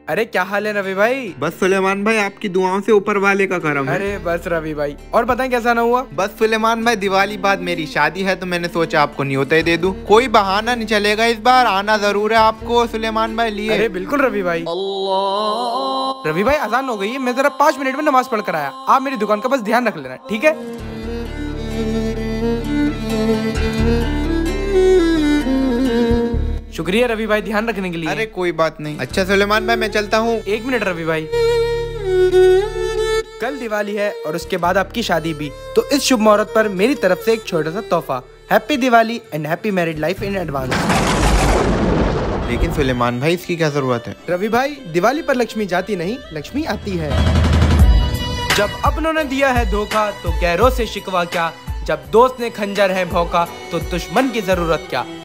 अरे क्या हाल है रवि भाई? बस सुलेमान भाई, आपकी दुआओं से ऊपर वाले का करम है। अरे बस रवि भाई, और बताएं कैसा ना हुआ? बस सुलेमान भाई, दिवाली बाद मेरी शादी है तो मैंने सोचा आपको न्योते दे दूं। कोई बहाना नहीं चलेगा, इस बार आना जरूर है आपको सुलेमान भाई लिए। अरे बिल्कुल रवि भाई। रवि भाई अजान हो गई है, मैं जरा 5 मिनट में नमाज पढ़ कर आया। आप मेरी दुकान का बस ध्यान रख लेना, ठीक है? शुक्रिया रवि भाई ध्यान रखने के लिए। अरे कोई बात नहीं। अच्छा सुलेमान भाई मैं चलता हूँ। 1 मिनट रवि भाई, कल दिवाली है और उसके बाद आपकी शादी भी, तो इस शुभ मुहूर्त पर मेरी तरफ से एक छोटा सा तोहफा। Happy Diwali and happy married life in advance. लेकिन सुलेमान भाई इसकी क्या जरूरत है? रवि भाई, दिवाली पर लक्ष्मी जाती नहीं, लक्ष्मी आती है। जब अपनों ने दिया है धोखा तो गैरों से शिकवा क्या, जब दोस्त ने खंजर है भौंका तो दुश्मन की जरूरत क्या।